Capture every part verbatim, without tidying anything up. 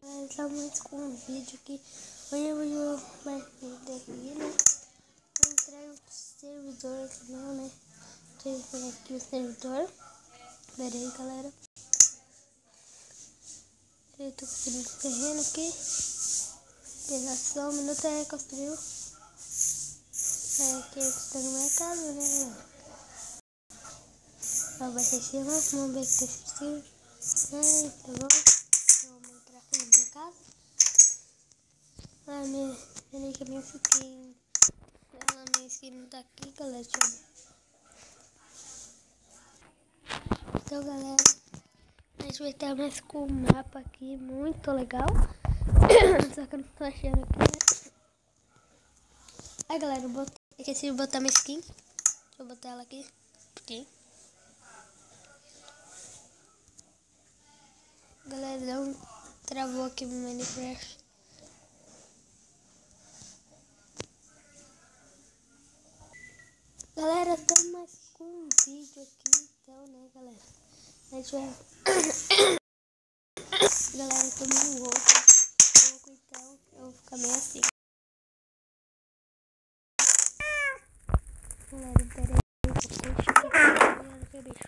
Estamos com um vídeo aqui. Hoje eu vou mais vídeo aqui, né? Vou entrar no servidor aqui, não, né? Deixa eu ver aqui o servidor. Pera aí, galera. Eu tô construindo esse terreno aqui. Pegar só um minuto aí, construiu. É, aqui eu estou na minha casa, né? Ó, vai ter cima, vamos ver o que tem cima. Ai, tá bom. Vamos entrar aqui na minha casa. Ah, minha, minha, minha skin. Ela, minha skin não tá aqui, galera. Deixa eu ver. Então, galera, a gente vai estar mais com o mapa aqui, muito legal. Só que eu não tô achando aqui, né? Aí, galera, eu botei, esqueci de botar minha skin. Deixa eu botar ela aqui. Aqui. Galera, não travou aqui no Minecraft. Galera, estamos mais com um vídeo aqui, então, né, galera? A gente vai... Galera, eu tô meio louco, louco, então eu vou ficar meio assim. Galera, peraí, deixa eu ver que bicho.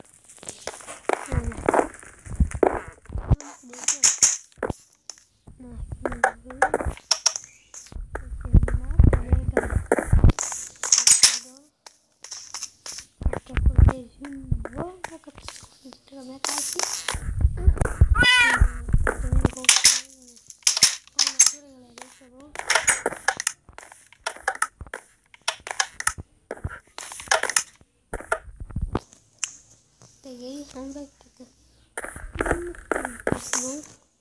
Minha casa aqui. Peguei, vamos ver aqui. Hum,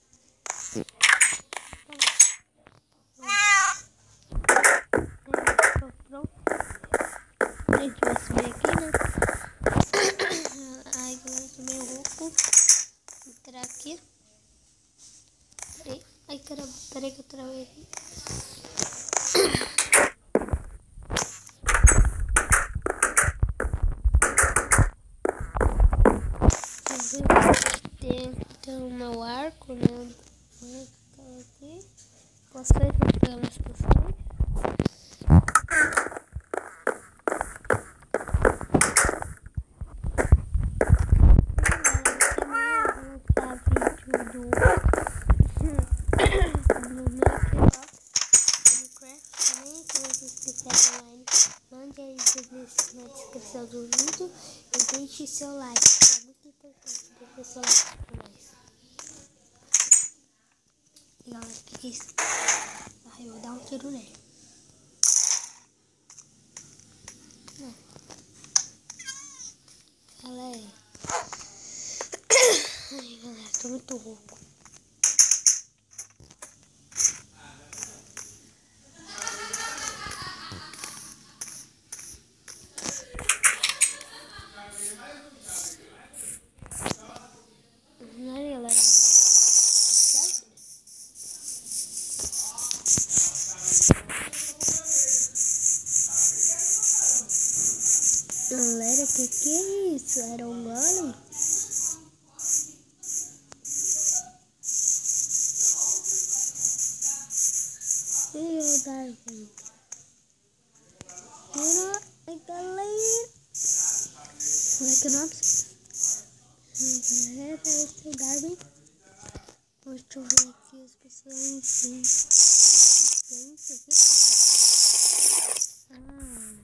pronto. A gente vai subir aqui, né? Ai, eu tô meio louco. Entrar aqui. Peraí. Ai, caramba. Peraí que eu travei aqui. Tem, tem o meu arco, né? Aqui. Poções, vou pegar umas poções. Mande aí na descrição do vídeo e deixe seu like, que é muito importante. Deixe seu like pra nós. E galera, o que, que é isso? Ah, eu vou dar um tiro nele. Hum. Galera. Ai, galera, tô muito rouco. Galera, que que é isso? Era um golem? E o Darwin? Ai, galera! Como é que é o nome? Ai, galera, esse é o Darwin. Deixa eu ver aqui as pessoas. Sim. Ah,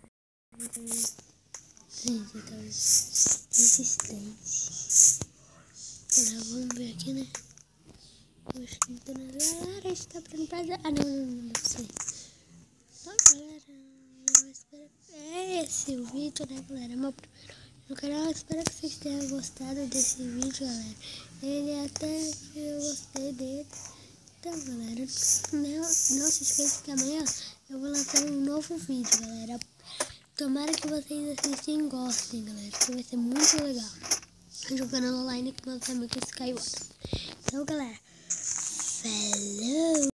gente, tá resistente. Agora vamos ver aqui, né? Acho que não tem nada. Galera, a gente tá abrindo pra já. Ah, não, não, não, não sei. Então, galera, eu espero. É esse o vídeo, né, galera? Meu primeiro no canal. Eu espero que vocês tenham gostado desse vídeo, galera. Ele até eu gostei dele. Então, galera, não, não se esqueça que amanhã eu vou lançar um novo vídeo, galera. Tomara que vocês assistem e gostem, galera, que vai ser muito legal. Jogando online com meus amigos Skyward. Então, galera, falou!